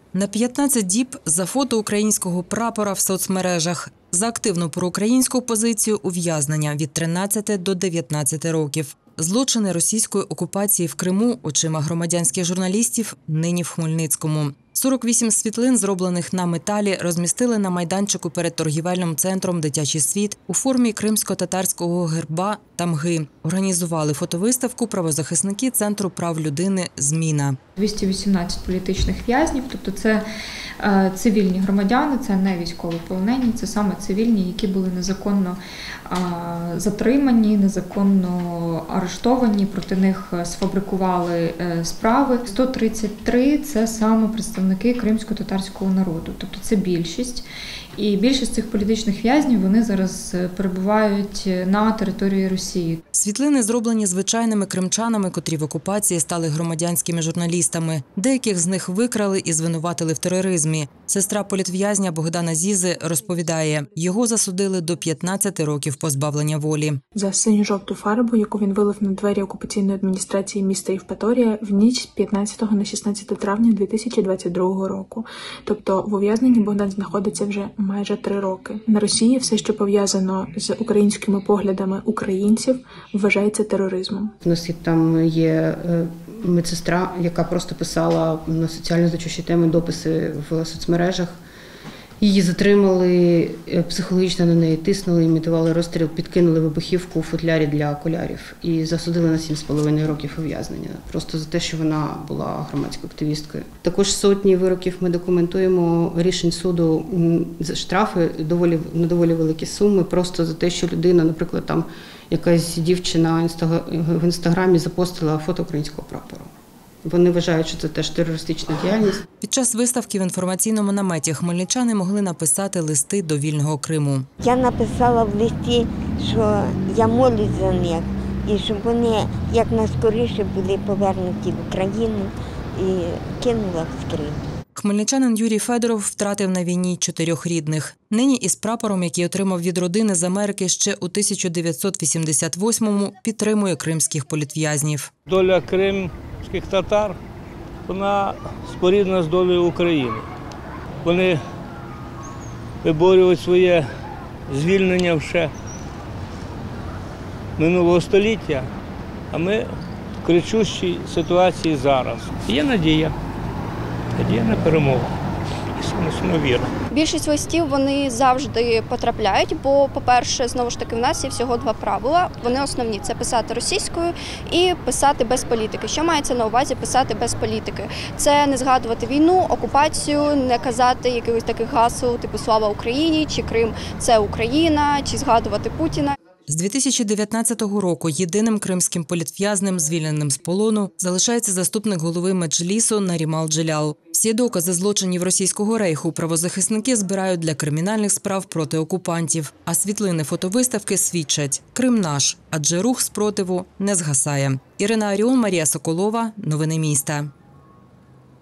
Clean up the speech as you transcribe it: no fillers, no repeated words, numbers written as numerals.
На 15 діб за фото українського прапора в соцмережах, за активну проукраїнську позицію ув'язнення від 13 до 19 років. Злочини російської окупації в Криму очима громадянських журналістів нині в Хмельницькому. 48 світлин, зроблених на металі, розмістили на майданчику перед торгівельним центром «Дитячий світ» у формі кримсько-татарського герба «Тамги». Організували фотовиставку правозахисники Центру прав людини «Зміна». 218 політичних в'язнів, тобто це цивільні громадяни, це не військовополонені, це саме цивільні, які були незаконно затримані, незаконно арештовані, проти них сфабрикували справи. 133 – це саме представники кримсько-татарського народу, тобто це більшість. І більшість цих політичних в'язнів, вони зараз перебувають на території Росії. Світлини зроблені звичайними кримчанами, котрі в окупації стали громадянськими журналістами. Деяких з них викрали і звинуватили в тероризмі. Сестра політв'язня Богдана Зізи розповідає, його засудили до 15 років позбавлення волі. За синьо-жовту фарбу, яку він вилив на двері окупаційної адміністрації міста Євпаторія в ніч з 15 на 16 травня 2022 року. Тобто в ув'язненні Богдан знаходиться вже майже 3 роки. На Росії все, що пов'язано з українськими поглядами українців, вважається тероризмом. У нас там є медсестра, яка просто писала на соціально значущі теми дописи в соцмережах. Її затримали, психологічно на неї тиснули, імітували розстріл, підкинули вибухівку у футлярі для окулярів і засудили на 7,5 років ув'язнення. Просто за те, що вона була громадською активісткою. Також сотні вироків ми документуємо рішень суду за штрафи на доволі великі суми, просто за те, що людина, наприклад, там якась дівчина в інстаграмі запостила фото українського прапору. Вони вважають, що це теж терористична діяльність. Під час виставки в інформаційному наметі хмельничани могли написати листи до вільного Криму. Я написала в листі, що я молюсь за них і щоб вони якнайскоріше були повернуті в Україну, і кинула в Крим. Хмельничанин Юрій Федоров втратив на війні 4 рідних. Нині із прапором, який отримав від родини з Америки ще у 1988-му, підтримує кримських політв'язнів. Доля кримських татар, вона споріднена з долею України. Вони виборюють своє звільнення ще минулого століття, а ми в кричущій ситуації зараз. Є надія. Надія на перемогу і самовіра. Більшість листів вони завжди потрапляють, бо, по-перше, знову ж таки, в нас є всього 2 правила. Вони основні – це писати російською і писати без політики. Що мається на увазі писати без політики? Це не згадувати війну, окупацію, не казати якихось таких гасел, типу «Слава Україні», чи «Крим – це Україна», чи згадувати Путіна. З 2019 року єдиним кримським політв'язнем, звільненим з полону, залишається заступник голови Меджлісу Нарімал Джелял. Всі докази злочинів російського рейху правозахисники збирають для кримінальних справ проти окупантів. А світлини фотовиставки свідчать – Крим наш, адже рух спротиву не згасає. Ірина Аріон, Марія Соколова. Новини міста.